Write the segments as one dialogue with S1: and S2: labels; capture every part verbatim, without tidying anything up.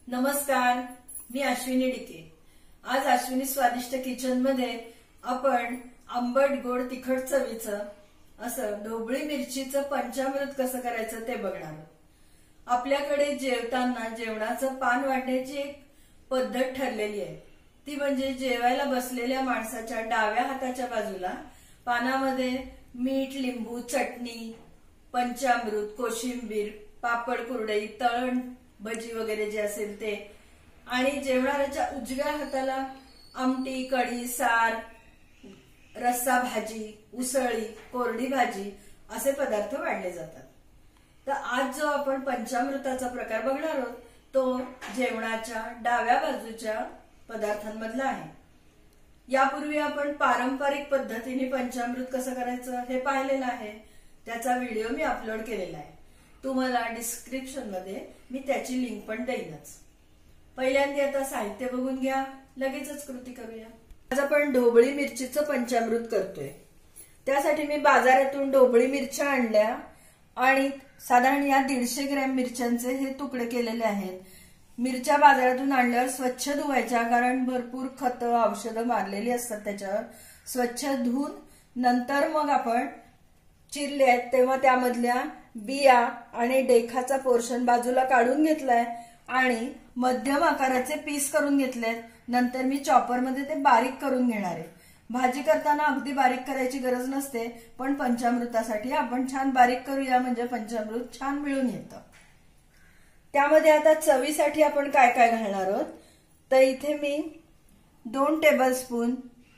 S1: नमस्कार, मी अश्विनी डिके। आज अश्विनी स्वादिष्ट किचन मध्ये आपण आंबट गोड तिखट चवीचं असं ढोबळी मिरचीचं पंचामृत कसं करायचं ते बघणार आहोत। आपल्याकडे जेवताना जेवणाचं पान वाढण्याची एक पद्धत ठरलेली आहे, ती म्हणजे जेवायला बसलेल्या माणसाच्या डाव्या हाताच्या बाजूला पानामध्ये मीठ, लिंबू, चटणी, पंचामृत, कोशिंबीर, पापड, कुरडई, तळण, भजी वगैरे जे असेल ते, आणि जेवणाऱ्याच्या उजव्या हाताला आमटी, कढी, सार, रस्सा भाजी, उसळी, कोरडी भाजी असे पदार्थ वाढले जातात। तर आज जो आपण पंचामृताचा प्रकार बघणार आहोत तो जेवणाच्या डाव्या बाजूच्या पदार्थांमधला आहे। यापूर्वी आपण पारंपरिक पद्धतीने पंचामृत कसं करायचं हे पाहिलेलं आहे, त्याचा व्हिडिओ मी अपलोड केलेला आहे। तुम्हाला डिस्क्रिप्शन मध्ये मी त्याची लिंक पण देईनच। पहिल्यांदा आता साहित्य बघून घ्या, लगेचच कृती करूया। आज आपण ढोबळी मिरचीचं पंचामृत करतोय। त्यासाठी मी बाजारातून ढोबळी मिरच्या आणल्या आणि साधारण या दीडशे ग्रॅम मिरच्यांचे हे तुकडे केलेले आहेत। मिरच्या बाजारातून आणल्यावर स्वच्छ धुवायच्या, कारण भरपूर खतं औषधं मारलेली असतात त्याच्यावर। स्वच्छ धुवून नंतर मग आपण चिरले आहेत तेव्हा त्यामधल्या बिया आणि डेखाचा पोर्शन बाजूला काढून घेतलाय आणि मध्यम आकाराचे पीस करून घेतलेत। नंतर मी चॉपर मध्ये ते बारीक करून घेणार आहे। भाजी करताना अगदी बारीक करायची गरज नसते, पण पंचामृतासाठी आपण छान बारीक करूया म्हणजे पंचामृत छान मिळून येतं। त्यामध्ये आता चवीसाठी आपण काय काय घालणार आहोत तर इथे मी दोन टेबलस्पून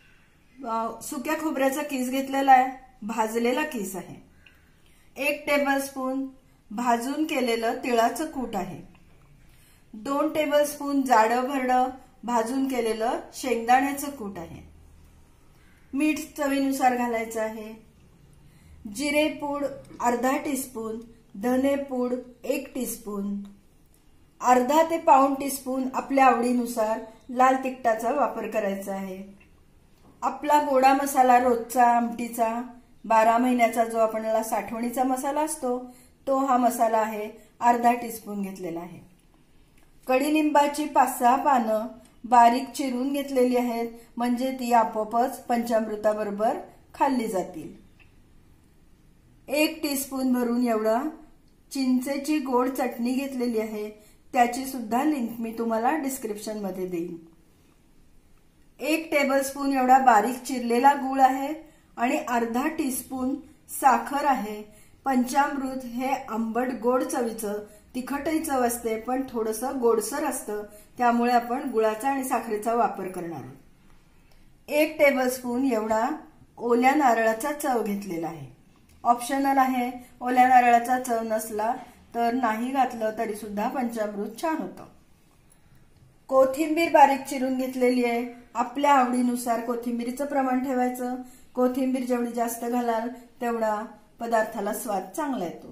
S1: सुक्या खोबऱ्याचा किस घेतलेला आहे, भाजलेला किस आहे। एक टेबलस्पून भाजून केलेलं तिळाचं कूट आहे। दोन टेबलस्पून जाडं भरडं भाजून केलेलं शेंगदाण्याचं कूट आहे। मीठ चवीनुसार घालायचं आहे। जिरे पूड अर्धा टीस्पून, धने पूड एक टीस्पून, अर्धा ते पाऊण टीस्पून आपल्या आवडीनुसार लाल तिखटाचा वापर करायचा आहे। आपला गोडा मसाला रोजचा आमटीचा बारा महिन्याचा जो आपल्याला साठवणीचा मसाला असतो तो हा मसाला आहे, अर्धा टीस्पून घेतलेला आहे। कडीलिंबाची पाच सहा पानं बारीक चिरून घेतलेली आहेत, म्हणजे ती आपोआपच पंचामृताबरोबर खाल्ली जातील। एक टीस्पून भरून एवढं चिंचेची गोड चटणी घेतलेली आहे, त्याची सुद्धा लिंक मी तुम्हाला डिस्क्रिप्शन मध्ये देईन। एक टेबलस्पून एवढा बारीक चिरलेला गूळ आहे आणि अर्धा टीस्पून साखर आहे। पंचामृत हे आंबट गोड चवीचं, तिखटही चव असते पण थोडंसं गोडसर असतं, त्यामुळे आपण गुळाचा आणि साखरेचा वापर करणार आहोत। एक टेबलस्पून एवढा ओल्या नारळाचा चव घेतलेला आहे, ऑप्शनल आहे। ओल्या नारळाचा चव नसला तर नाही घातलं तरी सुद्धा पंचामृत छान होतं। कोथिंबीर बारीक चिरून घेतलेली आहे, आपल्या आवडीनुसार कोथिंबीरीचं प्रमाण ठेवायचं। कोथिंबीर जेवढी जास्त घालाल तेवढा पदार्थाला स्वाद चांगला येतो।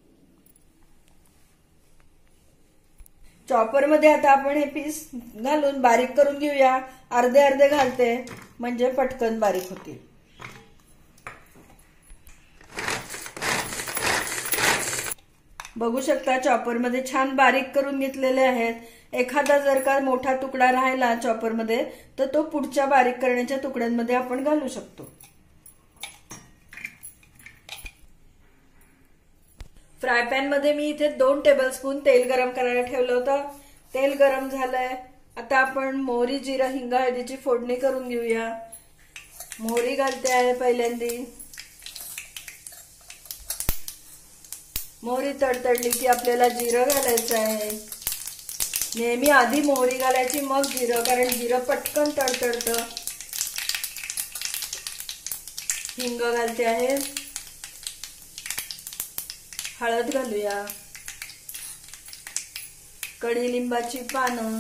S1: चॉपर मध्ये आता आपण हे पीस घालून बारीक करून घेऊया। अर्धे अर्धे घालते म्हणजे पटकन बारीक होतील। बघू शकता चॉपर मध्ये छान बारीक करून घेतलेले आहेत। एखादा जर का मोठा तुकडा राहिला चॉपर मध्ये तर तो पुढच्या बारीक करण्याच्या तुकड्यांमध्ये आपण घालू शकतो। फ्राय पॅन मध्ये मी इथे दोन टेबलस्पून तेल गरम करायला ठेवलं होतं। तेल गरम झालंय, आता आपण मोहरी, जिरा, हिंग, हळदीची फोडणी करून घेऊया। मोहरी घालते आहे पहिल्यांदी। मोहरी तडतडली की आपल्याला जिरं घालायचं आहे। नेहमी आधी मोहरी घालायची मग जिरं, कारण जिरं पटकन तडतडतं। हिंग घालते आहे, हळद घालूया, कडीलिंबाची पानं,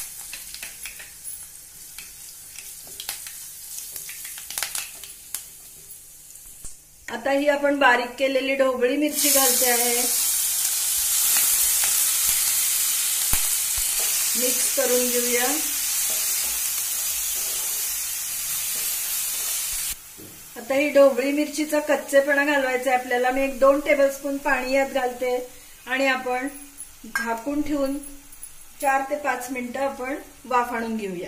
S1: आता ही आपण बारीक केलेली ढोबळी मिरची घालते आहे। मिक्स करून घेऊया। आता ही ढोबळी मिरचीचा कच्चेपणा घालवायचा आहे आपल्याला। मी एक दोन टेबलस्पून पाणी यात घालते आणि आपण झाकून ठेवून चार ते पाच मिनिटं आपण वाफ आणून घेऊया.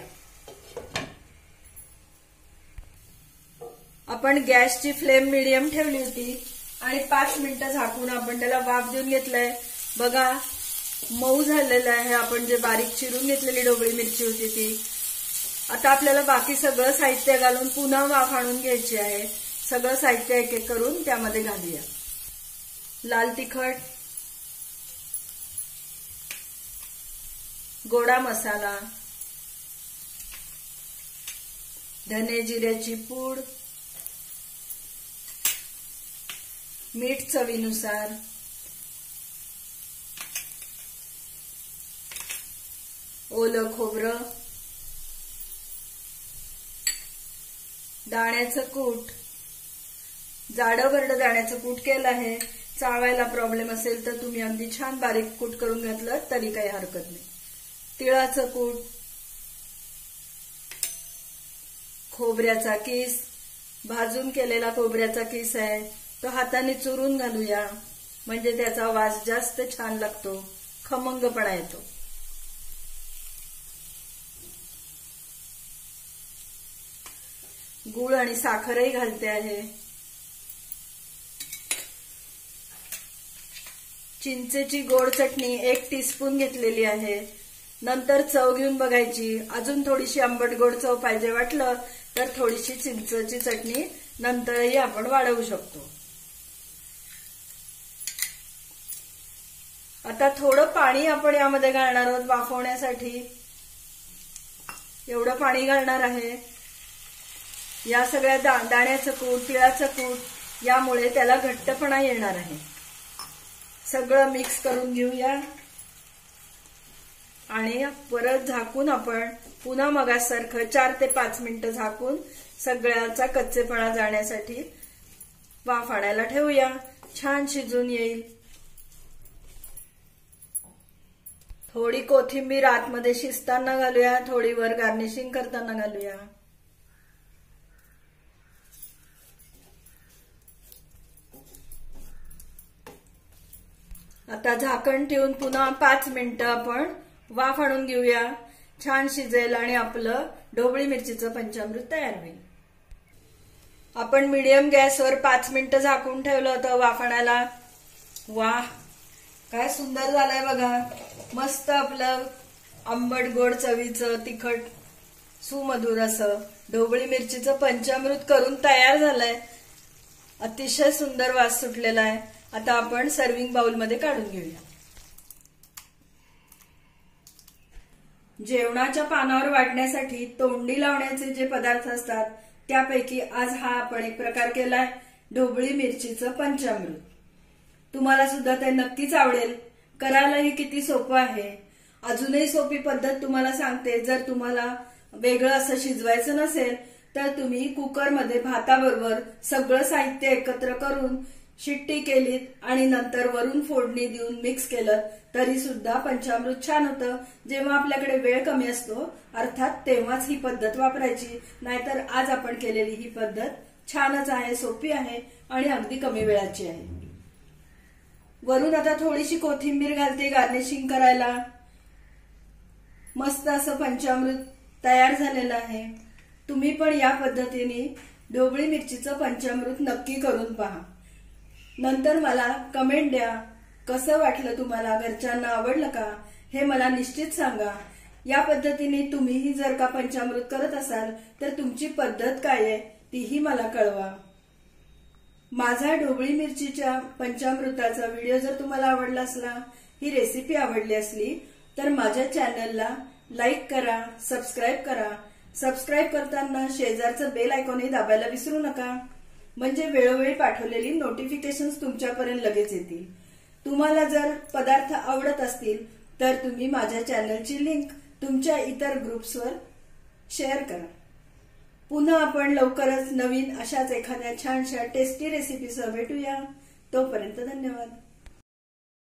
S1: आपण गॅसची फ्लेम मिडियम ठेवली होती आणि पाच मिनिटं झाकून आपण त्याला वाफ देऊन घेतलंय. बघा मऊ झालेलं आहे. आपण जे बारीक चिरून घेतलेली ढोबळी मिरची होती ती. आता आपल्याला बाकी सगळं साहित्य घालून पुन्हा वाफ आणून घ्यायची आहे. सगळं साहित्य एक एक करून त्यामध्ये घालूया. लाल तिखट, गोडा मसाला, धने जिऱ्याची पूड, मीठ चवीनुसार, ओलं खोबरं, दाण्याचं कूट. जाडं भरडं दाण्याचं कूट केलं आहे. चावायला प्रॉब्लेम असेल तर तुम्ही अगदी छान बारीक कूट करून घातलं तरी काही हरकत नाही. तिळाचं कूट, खोबऱ्याचा किस, भाजून केलेला खोबऱ्याचा किस आहे तो हाताने चुरून घालूया म्हणजे त्याचा वास जास्त छान लागतो, खमंगपणा येतो. गूळ आणि साखरही घालते आहे. चिंचेची गोड चटणी एक टीस्पून घेतलेली आहे. नंतर चव घेऊन बघायची. अजून थोडीशी आंबट गोड चव पाहिजे वाटलं तर थोडीशी चिंचेची चटणी नंतरही आपण वाढवू शकतो. आता थोडं पाणी आपण यामध्ये घालणार आहोत वाफवण्यासाठी. एवढं पाणी घालणार आहे. या सगळ्या दा, दाण्याचं कूट, तिळाचं कूट यामुळे त्याला घट्टपणा येणार आहे. सगळं मिक्स करून घेऊया आणि परत झाकून आपण पुन्हा मगासारखं चार ते पाच मिनिटं झाकून सगळ्याचा कच्चेपणा जाण्यासाठी वाफ आणायला ठेवूया. छान शिजून येईल. थोडी कोथिंबीर आतमध्ये शिजताना घालूया, थोडी वर गार्निशिंग करताना घालूया. आता झाकण ठेवून पुन्हा पाच मिनिटं आपण वाफ आणून घेऊया. छान शिजेल आणि आपलं ढोबळी मिरचीचं पंचामृत तयार होईल. आपण मीडियम गॅसवर पाच मिनिटं झाकून ठेवलं होतं वाफ आणायला. वाह काय सुंदर झालंय बघा. मस्त आपलं आंबट गोड चवीचं तिखट सुमधुर असं ढोबळी मिरचीचं पंचामृत करून तयार झालंय. अतिशय सुंदर वास सुटलेला आहे. आता आपण सर्विंग बाउलमध्ये काढून घेऊया. जेवणाच्या पानावर वाढण्यासाठी तोंडी लावण्याचे जे पदार्थ असतात त्यापैकी आज हा आपण एक प्रकार केलाय ढोबळी मिरचीचं पंचामृत. तुम्हाला सुद्धा ते नक्कीच आवडेल. करायलाही किती सोपं आहे. अजूनही सोपी पद्धत तुम्हाला सांगते. जर तुम्हाला वेगळं असं शिजवायचं नसेल तर तुम्ही कुकरमध्ये भाताबरोबर सगळं साहित्य एकत्र करून शिट्टी केलीत आणि नंतर वरून फोडणी देऊन मिक्स केलं तरी सुद्धा पंचामृत छान होतं. जेव्हा आपल्याकडे वेळ कमी असतो अर्थात तेव्हाच ही पद्धत वापरायची. नाहीतर आज आपण केलेली ही पद्धत छानच आहे, सोपी आहे आणि अगदी कमी वेळाची आहे. वरून आता थोडीशी कोथिंबीर घालते गार्निशिंग करायला. मस्त असं पंचामृत तयार झालेलं आहे. तुम्ही पण या पद्धतीने ढोबळी मिरचीचं पंचामृत नक्की करून पहा. नंतर मला कमेंट द्या. कसं वाटलं तुम्हाला, घरच्यांना आवडलं का हे मला निश्चित सांगा. या पद्धतीने तुम्हीही जर का पंचामृत करत असाल तर तुमची पद्धत काय आहे तीही मला कळवा. माझा ढोबळी मिरचीच्या पंचामृताचा व्हिडिओ जर तुम्हाला आवडला असला, ही रेसिपी आवडली असली तर माझ्या चॅनलला लाईक करा, सबस्क्राईब करा. सबस्क्राईब करताना शेजारचं बेल आयकॉनही दाबायला विसरू नका. म्हणजे वेळोवेळी पाठवलेली नोटिफिकेशन्स तुमच्यापर्यंत लगेच येतील. तुम्हाला जर पदार्थ आवडत असतील तर तुम्ही माझ्या चॅनलची लिंक तुमच्या इतर ग्रुप्सवर शेअर करा. पुन्हा आपण लवकरच नवीन अशाच एखाद्या छानशा टेस्टी रेसिपीसह भेटूया. तोपर्यंत धन्यवाद.